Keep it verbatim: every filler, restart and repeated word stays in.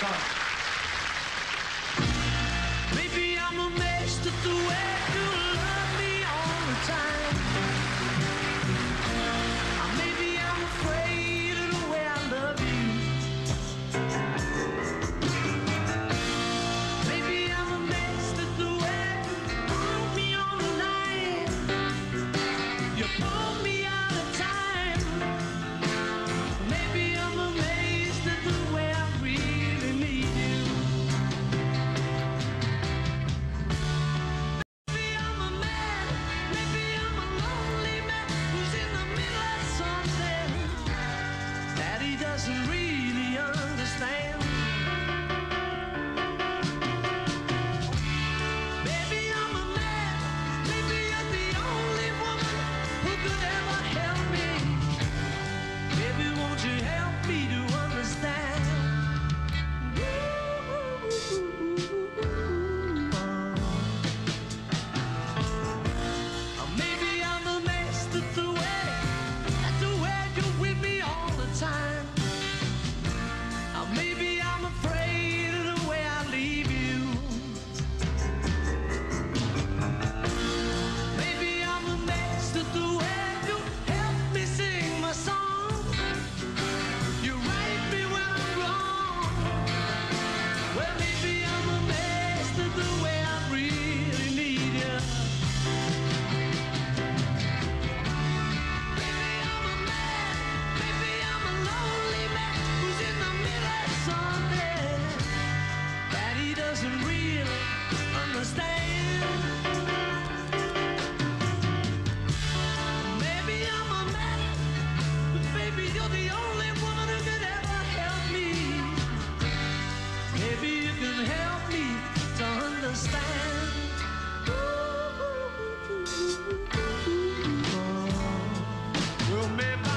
song. Maybe I'm amazed at the way you love me all the time. Or maybe I'm afraid of the way I love you. Maybe I'm amazed at the way you put me on the line. You pull me out of time. Maybe I'm amazed at the way I really need you. Maybe I'm a man, maybe I'm a lonely man who's in the middle of something that he doesn't really understand. Maybe I'm a man, maybe you're the only woman who could ever help me. Baby, won't you help me to understand? Or maybe I'm amazed at the way, at the way you're with me all the time. Or maybe I'm afraid of the way I leave you. Maybe I'm amazed at the way you help me sing my song. You right me when I'm wrong. Well, maybe I'm amazed at the way I really need you. Maybe I'm a man, maybe I'm a lonely man who's in the middle of something that he doesn't really understand. Maybe I'm a man, but baby, you're the only woman who could ever help me. Maybe you can help me to understand. Well, maybe